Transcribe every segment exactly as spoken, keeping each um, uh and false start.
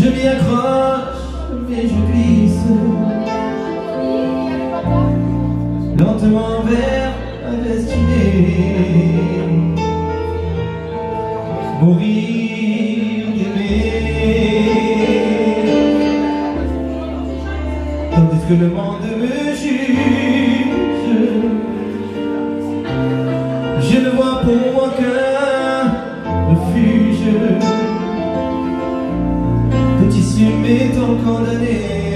Je m'y accroche, mais je glisse lentement vers ma destinée. Mourir d'aimer, tandis que le monde me juge. Je ne vois pour moi qu'un refuge. Petit m'étant condamné.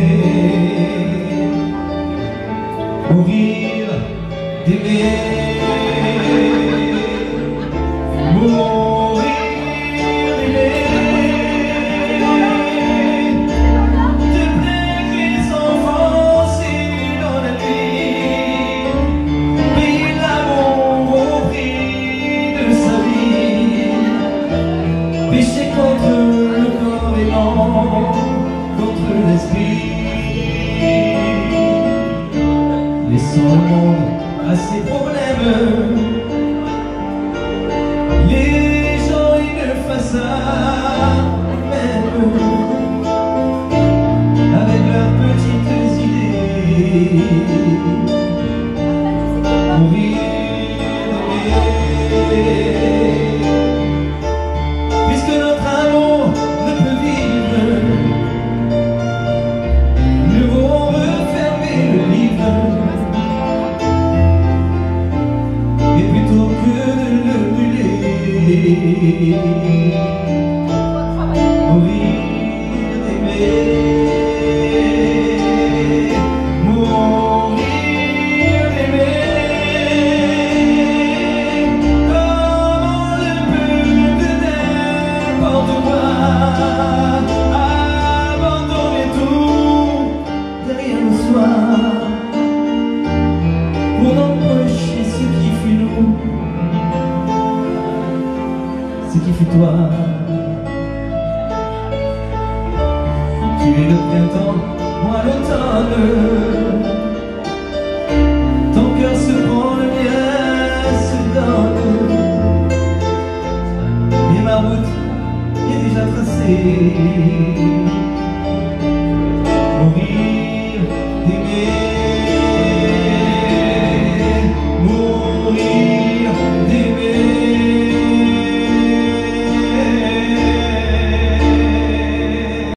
Mourir d'aimer, mourir d'aimer, de plaider sans forcer dans la nuit, payer l'amour au prix de sa vie, pécher contre le corps et non contre l'esprit, laissant le monde à ses problèmes. Les gens ils ne fassent même avec leurs petites idées. Mourir d'aimer, puisque notre amour ne peut vivre, nous devons refermer le livre. Et plutôt que de le brûler, mourir d'aimer, mourir d'aimer, comme on le peut de n'importe quoi, abandonner tout derrière le soir, pour n'empocher ce qui fut nous, ce qui fut toi. Tu es le printemps, moi l'automne. Ton cœur se prend, le mien se donne. Et ma route est déjà tracée.